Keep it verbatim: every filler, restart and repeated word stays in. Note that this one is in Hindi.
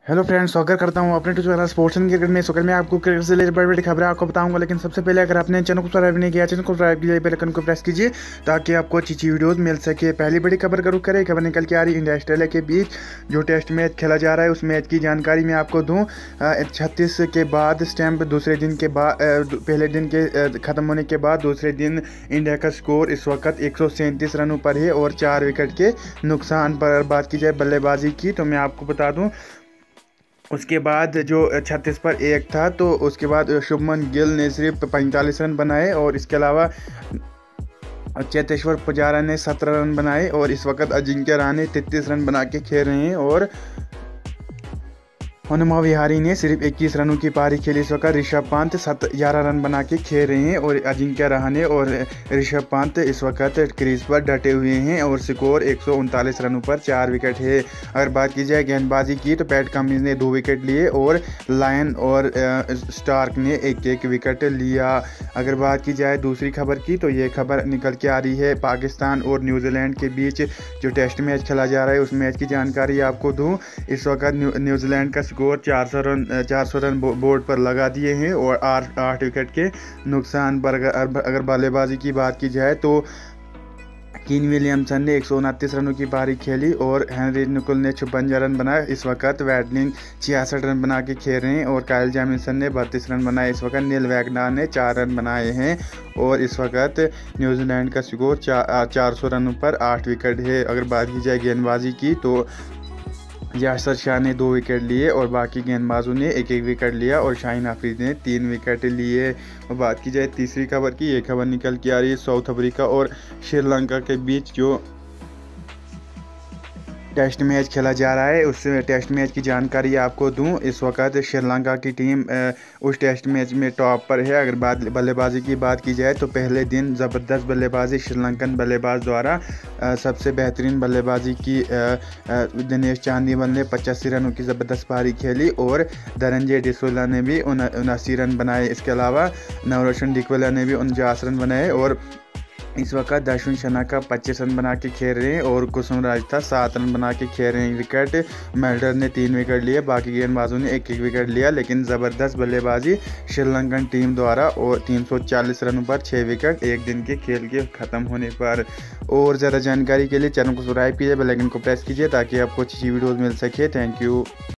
हेलो फ्रेंड्स, स्वागत करता हूं अपने चैनल स्पोर्ट्स एंड क्रिकेट में। सो मैं आपको क्रिकेट से रिलेटेड बड़ी बड़ी खबरें आपको बताऊंगा, लेकिन सबसे पहले अगर आपने चैनल को सब्सक्राइब नहीं किया, चैनल को सब्सक्राइब कीजिए, बेल आइकन को प्रेस कीजिए ताकि आपको अच्छी अच्छी वीडियोस मिल सके। पहली बड़ी खबर का रुख करें। खबर निकल के आ रही इंडिया ऑस्ट्रेलिया के बीच जो टेस्ट मैच खेला जा रहा है, उस मैच की जानकारी मैं आपको दूँ। छत्तीस के बाद स्टैम्प दूसरे दिन के बाद पहले दिन के ख़त्म होने के बाद दूसरे दिन इंडिया का स्कोर इस वक्त एक सौ सैंतीस रनों पर है और चार विकेट के नुकसान पर बात की जाए बल्लेबाजी की तो मैं आपको बता दूं, उसके बाद जो छत्तीस पर एक था तो उसके बाद शुभमन गिल ने सिर्फ पैंतालीस रन बनाए और इसके अलावा चेतेश्वर पुजारा ने सत्रह रन बनाए और इस वक्त अजिंक्य रहाणे तैंतीस रन बना के खेल रहे हैं और हनुमा विहारी ने सिर्फ इक्कीस रनों की पारी खेली। इस वक्त ऋषभ पंत सत ग्यारह रन बना के खेल रहे हैं और अजिंक्य रहाणे और ऋषभ पंत इस वक्त क्रीज पर डटे हुए हैं और स्कोर एक सौ उनतालीस रनों पर चार विकेट है। अगर बात की जाए गेंदबाजी की तो पैट कमिंस ने दो विकेट लिए और लायन और स्टार्क ने एक एक विकेट लिया। अगर बात की जाए दूसरी खबर की तो ये खबर निकल के आ रही है पाकिस्तान और न्यूजीलैंड के बीच जो टेस्ट मैच खेला जा रहा है, उस मैच की जानकारी आपको दूँ। इस वक्त न्यूजीलैंड का स्कोर चार सौ रन चार सौ रन बोर्ड पर लगा दिए हैं और आठ आठ विकेट के नुकसान पर। अगर बल्लेबाजी की बात की जाए तो कीन विलियमसन ने एक सौ उनतीस रनों की पारी खेली और हेनरी निकोल ने छप्पन रन बनाए। इस वक्त वैटलिंग छियासठ रन बना के खेल रहे हैं और काइल जैमिसन ने बत्तीस रन बनाए। इस वक्त नील वैगनार ने चार रन बनाए हैं और इस वक्त न्यूजीलैंड का स्कोर चार सौ रनों पर आठ विकेट है। अगर बात की जाए गेंदबाजी की तो यासर शाह ने दो विकेट लिए और बाकी गेंदबाजों ने एक एक विकेट लिया और शाहीन अफरीदी ने तीन विकेट लिए। और बात की जाए तीसरी खबर की, ये खबर निकल के आ रही है साउथ अफ्रीका और श्रीलंका के बीच जो टेस्ट मैच खेला जा रहा है, उस टेस्ट मैच की जानकारी आपको दूं। इस वक्त श्रीलंका की टीम उस टेस्ट मैच में टॉप पर है। अगर बात बल्लेबाजी की बात की जाए तो पहले दिन ज़बरदस्त बल्लेबाजी श्रीलंकन बल्लेबाज द्वारा सबसे बेहतरीन बल्लेबाजी की दिनेश चांदीमल ने पचासी रनों की ज़बरदस्त पारी खेली और धनंजय डिसोजा ने भी उनासी रन बनाए। इसके अलावा नवरोशन डिकवेला ने भी उनचास रन बनाए और इस वक्त दर्शन शना का पच्चीस रन बना के खेल रहे हैं और कुसुम राजता सात रन बना के खेल रहे हैं। विकेट मेल्डर ने तीन विकेट लिए, बाकी गेंदबाजों ने एक एक विकेट लिया, लेकिन ज़बरदस्त बल्लेबाजी श्रीलंकन टीम द्वारा और तीन सौ चालीस रनों पर छः विकेट एक दिन के खेल के ख़त्म होने पर। और ज़्यादा जानकारी के लिए चैनल को सब्सक्राइब कीजिए, बेल आइकन को प्रेस कीजिए ताकि आपको अच्छी वीडियोज़ मिल सके। Thank you.